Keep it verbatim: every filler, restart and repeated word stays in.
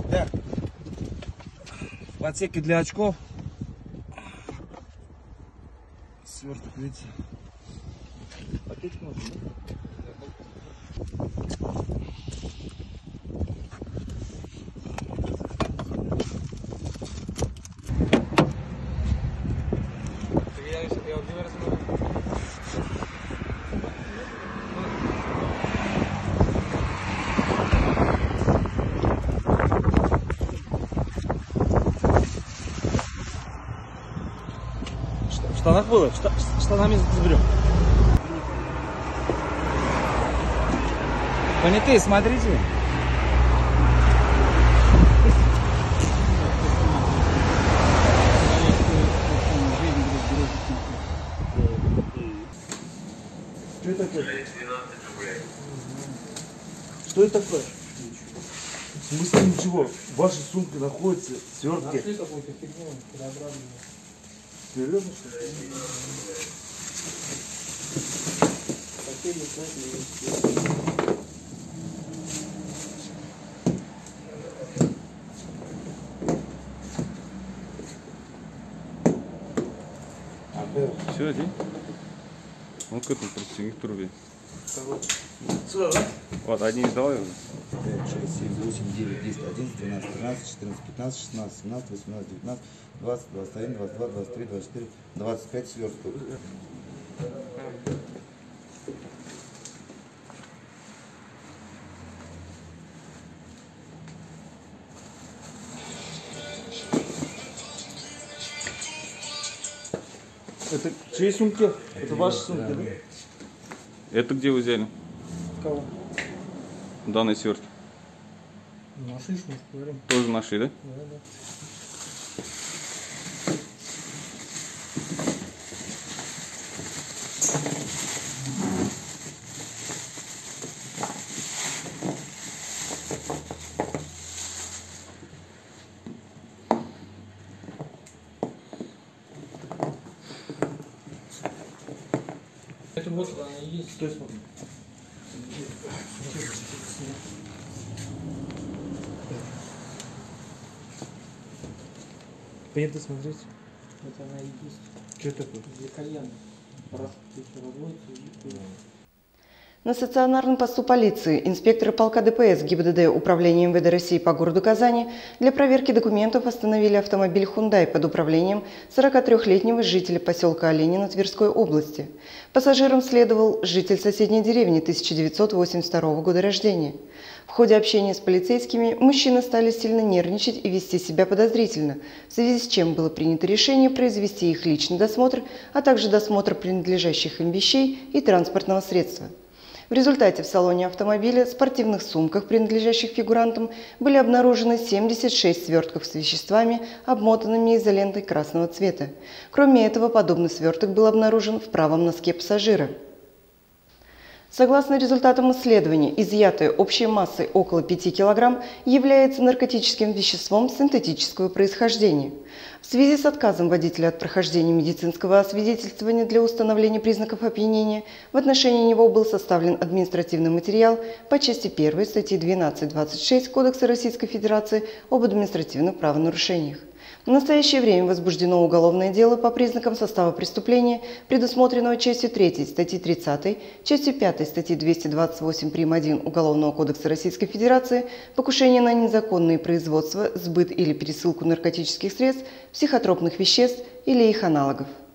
Так. В отсеке для очков. Сверток, видите? Пакетик можно, да? В штанах было? В штанами заберем. Понятые, смотрите. Что это такое? Что это такое? В смысле ничего? В вашей сумке находится свертки. Нашли какую-то фигню, килограммную. Серьезно, что ли? Все, иди. Он к этому просто не к трубе. Вот, одни не давай уже. пять, шесть, семь, восемь, девять, десять, одиннадцать, двенадцать, тринадцать, четырнадцать, пятнадцать, шестнадцать, семнадцать, восемнадцать, девятнадцать, двадцать, двадцать один, двадцать два, двадцать три, двадцать четыре, двадцать пять свертков. Это чьи сумки? Это ваши сумки, да? Это где вы взяли? Кого? Данные свертки. Наши, мы говорим. Тоже нашли, да? Да, да. Это вот она и есть. Стой, смотри. Понятно, смотрите. Это она и есть. Что такое? Для кальяна. Раз все разводится и... На стационарном посту полиции инспекторы полка ДПС ГИБДД Управления МВД России по городу Казани для проверки документов остановили автомобиль «Хундай» под управлением сорокатрёхлетнего жителя поселка Оленина Тверской области. Пассажиром следовал житель соседней деревни тысяча девятьсот восемьдесят второго года рождения. В ходе общения с полицейскими мужчины стали сильно нервничать и вести себя подозрительно, в связи с чем было принято решение произвести их личный досмотр, а также досмотр принадлежащих им вещей и транспортного средства. В результате в салоне автомобиля, спортивных сумках, принадлежащих фигурантам, были обнаружены семьдесят шесть свертков с веществами, обмотанными изолентой красного цвета. Кроме этого, подобный сверток был обнаружен в правом носке пассажира. Согласно результатам исследования, изъятое общей массой около пяти килограмм является наркотическим веществом синтетического происхождения. В связи с отказом водителя от прохождения медицинского освидетельствования для установления признаков опьянения, в отношении него был составлен административный материал по части первой статьи двенадцать двадцать шесть Кодекса Российской Федерации об административных правонарушениях. В настоящее время возбуждено уголовное дело по признакам состава преступления, предусмотренного частью третьей статьи тридцатой, частью пятой статьи двести двадцать восемь прим. один Уголовного кодекса Российской Федерации покушение на незаконное производство, сбыт или пересылку наркотических средств, психотропных веществ или их аналогов.